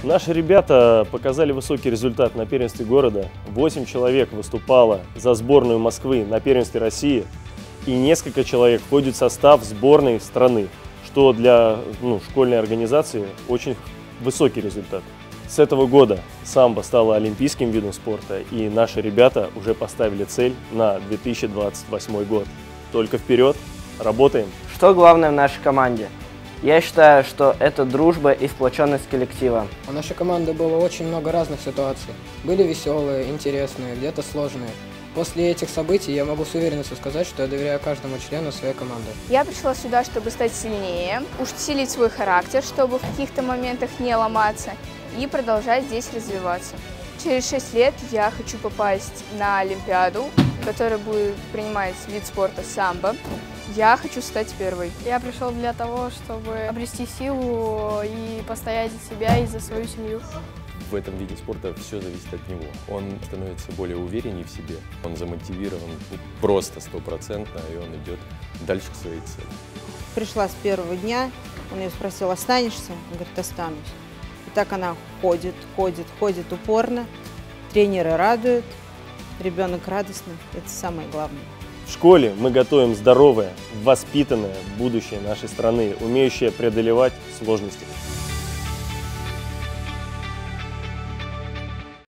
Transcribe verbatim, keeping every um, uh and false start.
Наши ребята показали высокий результат на первенстве города. восемь человек выступало за сборную Москвы на первенстве России. И несколько человек входит в состав сборной страны, что для ну, школьной организации очень высокий результат. С этого года самбо стало олимпийским видом спорта, и наши ребята уже поставили цель на две тысячи двадцать восьмой год. Только вперед, работаем! Что главное в нашей команде? Я считаю, что это дружба и сплоченность коллектива. У нашей команды было очень много разных ситуаций. Были веселые, интересные, где-то сложные. После этих событий я могу с уверенностью сказать, что я доверяю каждому члену своей команды. Я пришла сюда, чтобы стать сильнее, усилить свой характер, чтобы в каких-то моментах не ломаться и продолжать здесь развиваться. Через шесть лет я хочу попасть на Олимпиаду, которая будет принимать вид спорта самбо. Я хочу стать первой. Я пришел для того, чтобы обрести силу и постоять за себя и за свою семью. В этом виде спорта все зависит от него. Он становится более увереннее в себе, он замотивирован просто стопроцентно, и он идет дальше к своей цели. Пришла с первого дня, он ее спросил: останешься? Он говорит: останусь. И так она ходит, ходит, ходит упорно, тренеры радуют, ребенок радостный, это самое главное. В школе мы готовим здоровое, воспитанное будущее нашей страны, умеющее преодолевать сложности.